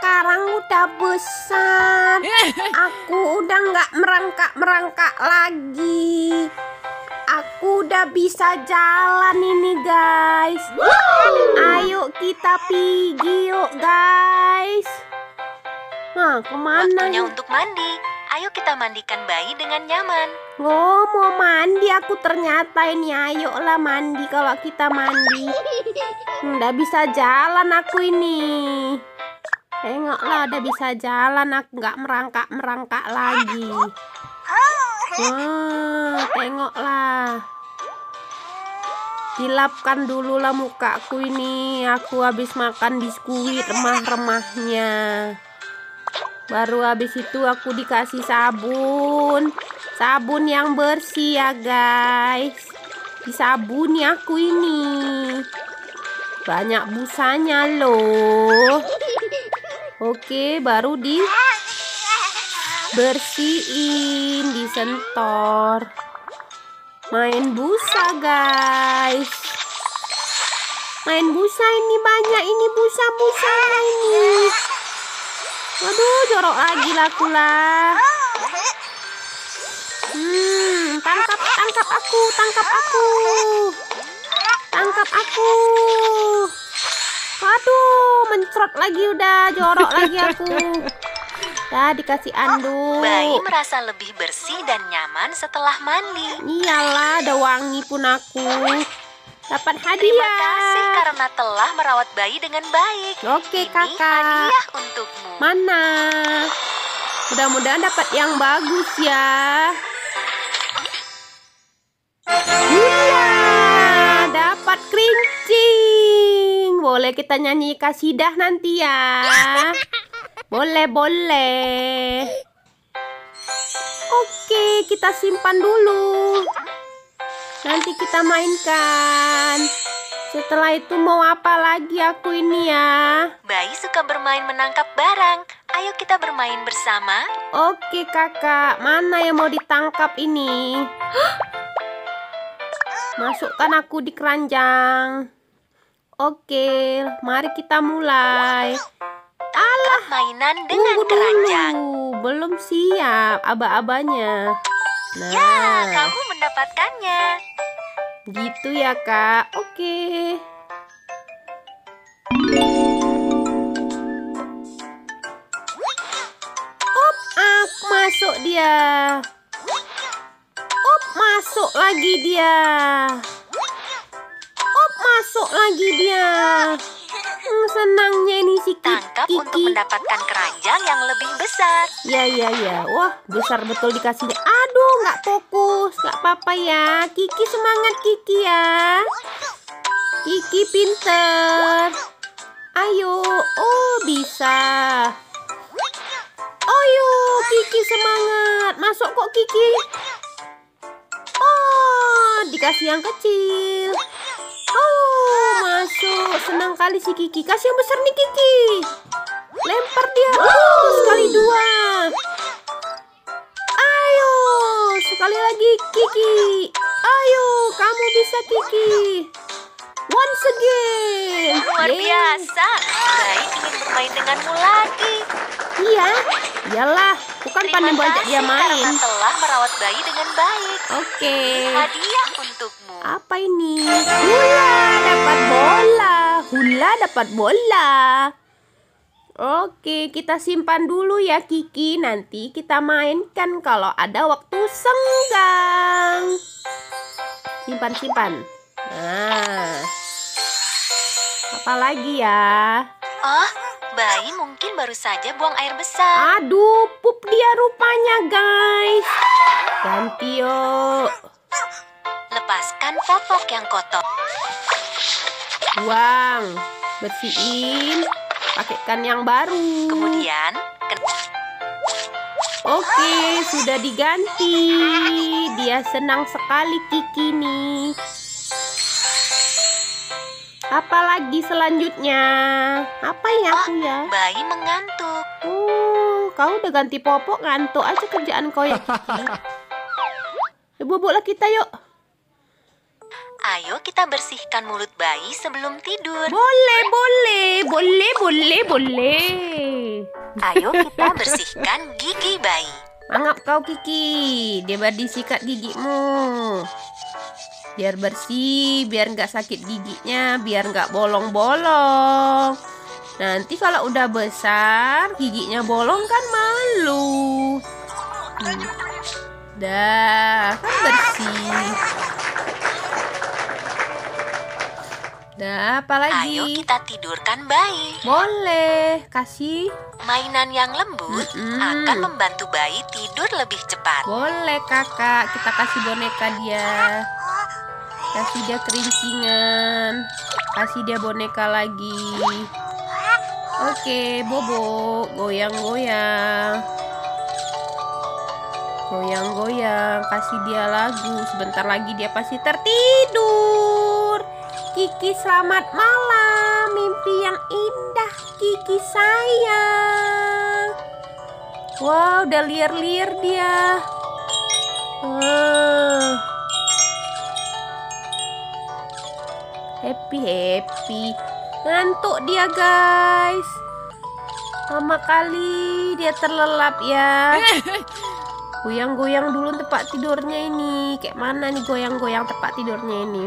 sekarang udah besar. Aku udah nggak merangkak-merangkak lagi. Aku udah bisa jalan ini guys. Ayo kita pergi yuk guys. Nah, kemana? Waktunya untuk mandi. Ayo kita mandikan bayi dengan nyaman. Oh, mau mandi aku ternyata ini. Ayolah mandi kalau kita mandi. Udah bisa jalan aku ini. Tengoklah udah bisa jalan. Aku nggak merangkak-merangkak lagi. Wah, tengoklah. Dilapkan dulu lah mukaku ini. Aku habis makan biskuit remah-remahnya. Baru habis itu aku dikasih sabun. Sabun yang bersih ya guys. Disabuni aku ini. Banyak busanya loh. Oke, baru bersihin, disentor. Main busa guys. Main busa ini banyak ini busa-busanya ini. Waduh, jorok lagi laku lah. Tangkap aku, tangkap aku. Tangkap aku. Waduh, mencrot lagi udah, jorok lagi aku. Dah dikasih anduk. Bayi merasa lebih bersih dan nyaman setelah mandi. Iyalah, ada wangi pun aku. Dapat hadiah. Terima kasih karena telah merawat bayi dengan baik. Oke, Ini kakak. hadiah untukmu. Mana? Mudah-mudahan dapat yang bagus ya. Iya, dapat kerincing. Boleh kita nyanyi kasidah nanti ya. Boleh, boleh. Oke, kita simpan dulu. Nanti kita mainkan. Setelah itu mau apa lagi aku ini ya? Bayi suka bermain menangkap barang. Ayo kita bermain bersama. Oke kakak, mana yang mau ditangkap ini? Masukkan aku di keranjang. Oke, mari kita mulai. Tangkap mainan dengan Tunggu keranjang. dulu, belum siap aba-abanya. Nah, Ya, kamu mendapatkannya. gitu ya kak. Oke. Op, aku masuk dia. Op, masuk lagi dia. Op, masuk lagi dia. Senangnya ini si Tangkap Kiki. untuk mendapatkan keranjang yang lebih besar. Ya. Wah, besar betul dikasihnya. Aduh, nggak fokus. Nggak apa-apa ya. Kiki semangat Kiki ya. Kiki pinter. Ayo. Oh, bisa. Ayo, Kiki semangat. Masuk kok Kiki. Oh, dikasih yang kecil. Oh, masuk. Senang kali si Kiki. Kasih yang besar nih Kiki. Lempar dia. Oh, sekali dua. Ayo, sekali lagi Kiki. Ayo, kamu bisa Kiki. Once again. Luar Yeay. biasa. Bayi ingin bermain denganmu lagi. Iya, iyalah. Bukan Terima pandai buat kasih dia main. karena telah merawat bayi dengan baik. Oke. Hadiah untukmu. Apa ini? Hula dapat bola. Hula dapat bola. Oke, kita simpan dulu ya Kiki. Nanti kita mainkan kalau ada waktu senggang. Simpan. Nah. Apa lagi ya? Oh, bayi mungkin baru saja buang air besar. Aduh, pup dia rupanya guys. Ganti yuk. Lepaskan popok yang kotor. Buang. Bersihin. Pakaikan yang baru. Kemudian, Oke, sudah diganti. Dia senang sekali Kiki nih. Apalagi selanjutnya? Apa ya aku ya? bayi mengantuk. Kau udah ganti popok, ngantuk aja kerjaan kau ya Kiki. Boboklah kita yuk. ayo kita bersihkan mulut bayi sebelum tidur. Boleh, boleh, boleh, boleh, boleh. Ayo kita bersihkan gigi bayi. Mangap kau Kiki, dia disikat gigimu. Biar bersih, biar nggak sakit giginya, biar nggak bolong-bolong. Nanti kalau udah besar, giginya bolong kan malu. Dah, kan bersih. Dah, apa lagi? Ayo kita tidurkan bayi. Boleh, kasih. Mainan yang lembut akan membantu bayi tidur lebih cepat. Boleh kakak, kita kasih boneka dia. Kasih dia kerincingan. Kasih dia boneka lagi. Oke, Bobo, goyang-goyang. Goyang-goyang, kasih dia lagu. Sebentar lagi dia pasti tertidur. Kiki selamat malam, mimpi yang indah Kiki sayang. Wow, udah liar-liar dia. Happy. Ngantuk dia guys. Lama kali dia terlelap ya. Goyang-goyang dulu tempat tidurnya ini. Kayak mana nih goyang-goyang tempat tidurnya ini?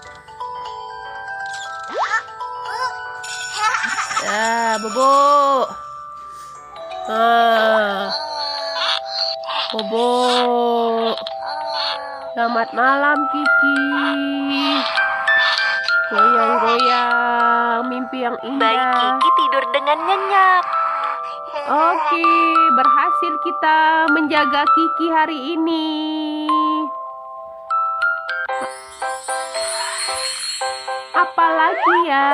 Bobo. Bobo. Selamat malam Kiki. Goyang-goyang, mimpi yang indah. Bayi Kiki tidur dengan nyenyak. Oke, berhasil kita menjaga Kiki hari ini. Apalagi ya?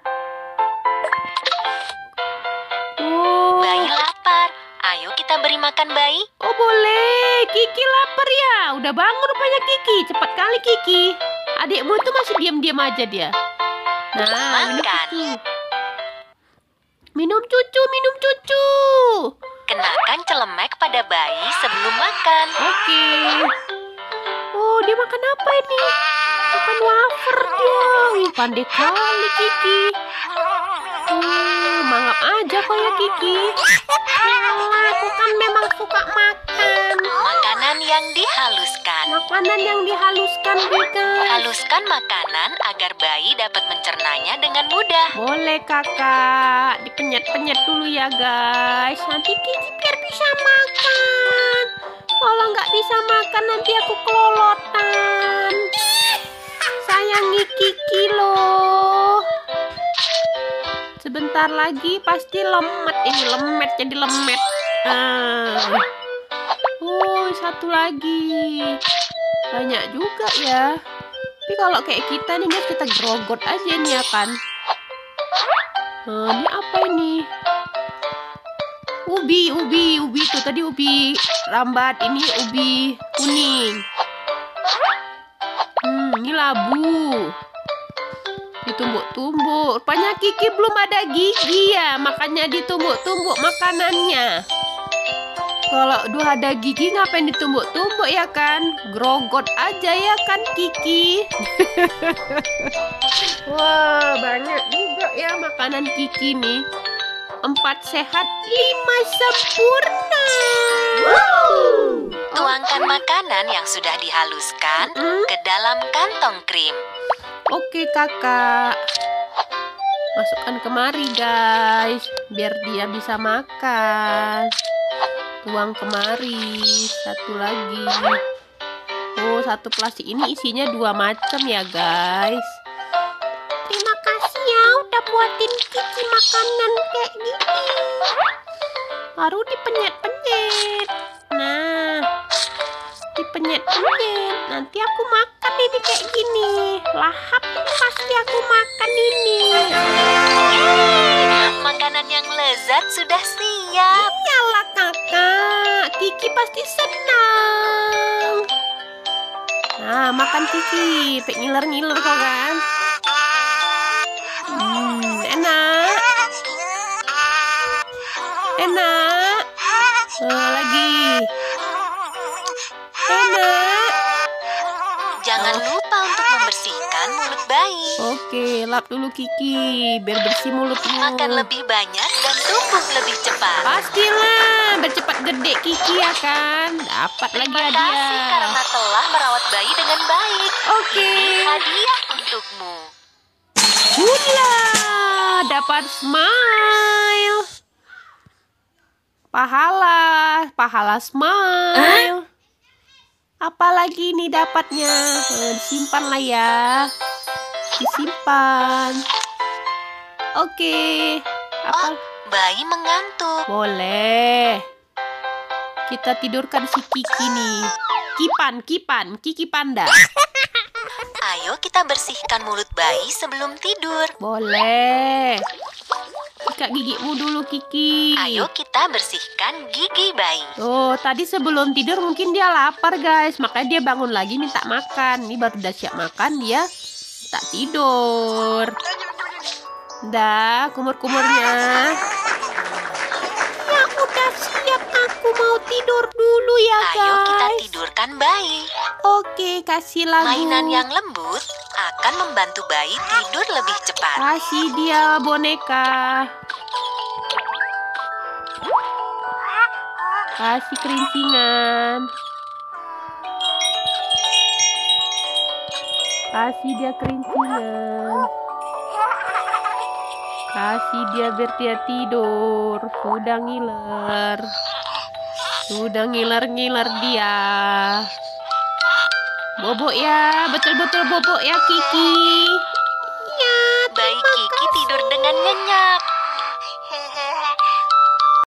Bayi lapar. Ayo kita beri makan bayi. Oh boleh, Kiki lapar ya. Udah bangun rupanya Kiki. Cepat kali Kiki. Adikmu tuh masih diam-diam aja dia. Nah, Makan. Minum cucu. Kenakan celemek pada bayi sebelum makan. Oke. Oh, dia makan apa ini? Makan wafer dia. Wih, pandai kali Kiki. Mangap aja kok ya Kiki. Aku kan memang suka makan. Makanan yang dihaluskan. Makanan yang dihaluskan juga. Haluskan makanan agar bayi dapat mencernanya dengan mudah. Boleh kakak. Dipenyet-penyet dulu ya guys. Nanti Kiki biar bisa makan. Kalau nggak bisa makan nanti aku kelolotan. Sayangi Kiki loh. Sebentar lagi pasti lemet ini, jadi lemet. Satu lagi. Banyak juga ya. Tapi kalau kayak kita nih guys, kita grogot aja nih ya kan. Ini apa ini? Ubi tuh tadi ubi rambat, ini ubi kuning. Ini labu. Ditumbuk-tumbuk. Rupanya Kiki belum ada gigi ya, makanya ditumbuk-tumbuk makanannya. Kalau udah ada gigi ngapain ditumbuk-tumbuk ya kan? Grogot aja ya kan Kiki. Wah, banyak juga ya makanan Kiki nih. 4 sehat, 5 sempurna. Tuangkan makanan yang sudah dihaluskan ke dalam kantong krim. Oke kakak. Masukkan kemari guys, biar dia bisa makan. Tuang kemari. Satu lagi. Satu plastik ini isinya 2 macam ya guys. Terima kasih ya udah buatin Kiki makanan kayak gini. Baru dipenyet-penyet. Nah, dipenyet-penyet. Nanti aku makan ini kayak gini. Lahap ini pasti aku makan ini. Makanan yang lezat sudah siap. Iyalah kakak, Kiki pasti senang. Nah, makan Kiki. Pek ngiler-ngiler kok kan. Enak. Enak. Lagi. Enak. Jangan lupa untuk membersihkan lap dulu Kiki, biar bersih mulutmu. Makan lebih banyak dan tumbuh lebih cepat. Pastilah, bercepat gede Kiki ya kan. Dapat lagi Terima kasih hadiah. karena telah merawat bayi dengan baik. Oke. Ini hadiah untukmu. Hula, dapat smile. Pahala smile. Apalagi ini dapatnya? Disimpan lah ya. Disimpan. Oke. Apa? Bayi mengantuk. Boleh. Kita tidurkan si Kiki nih. Kiki panda. Ayo kita bersihkan mulut bayi sebelum tidur. Boleh. Sikat gigimu dulu Kiki. Ayo kita bersihkan gigi bayi. Oh, tadi sebelum tidur mungkin dia lapar guys. Makanya dia bangun lagi minta makan. Ini baru udah siap makan, dia tak tidur. Dah, kumur-kumurnya. Ya udah siap, aku mau tidur dulu ya guys. Ayo kita tidurkan bayi. Oke, kasih lagu. Mainan yang lembut akan membantu bayi tidur lebih cepat. Kasih dia boneka. Kasih kerincingan. Kasih dia kerincingan. Kasih dia biar dia tidur. Sudah ngiler. Sudah ngiler-ngiler dia. Bobok ya, betul-betul bobok ya Kiki. Ya, Bayi Kiki tidur dengan nyenyak.